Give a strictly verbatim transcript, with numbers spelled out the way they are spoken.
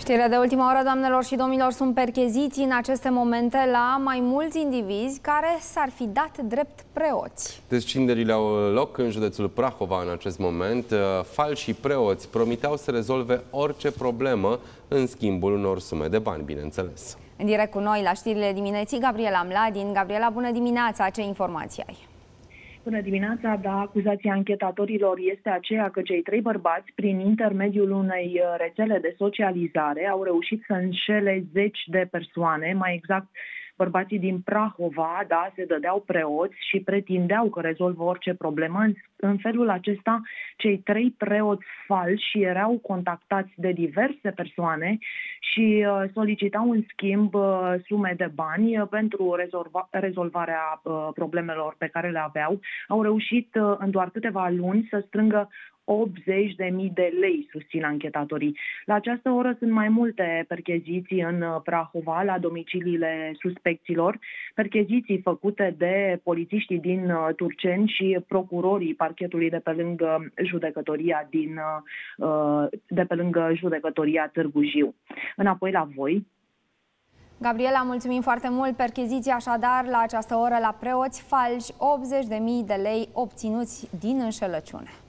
Știrile de ultima oră, doamnelor și domnilor, sunt percheziții în aceste momente la mai mulți indivizi care s-ar fi dat drept preoți. Descinderile au loc în județul Prahova în acest moment. Falși preoți promiteau să rezolve orice problemă în schimbul unor sume de bani, bineînțeles. În direct cu noi la știrile dimineții, Gabriela Mladin. Gabriela, bună dimineața! Ce informații ai? Bună dimineața, da, acuzația anchetatorilor este aceea că cei trei bărbați, prin intermediul unei rețele de socializare, au reușit să înșele zeci de persoane, mai exact bărbații din Prahova, da, se dădeau preoți și pretindeau că rezolvă orice problemă. În felul acesta, cei trei preoți falși erau contactați de diverse persoane și uh, solicitau în schimb uh, sume de bani uh, pentru rezolva, rezolvarea uh, problemelor pe care le aveau. Au reușit uh, în doar câteva luni să strângă optzeci de mii de lei, susțin anchetatorii. La această oră sunt mai multe percheziții în Prahova, la domiciliile suspecților, percheziții făcute de polițiștii din Turceni și procurorii parchetului de pe lângă judecătoria din de pe lângă judecătoria Târgu Jiu. Înapoi la voi. Gabriela, mulțumim foarte mult. Percheziții așadar la această oră la preoți falși, optzeci de mii de lei obținuți din înșelăciune.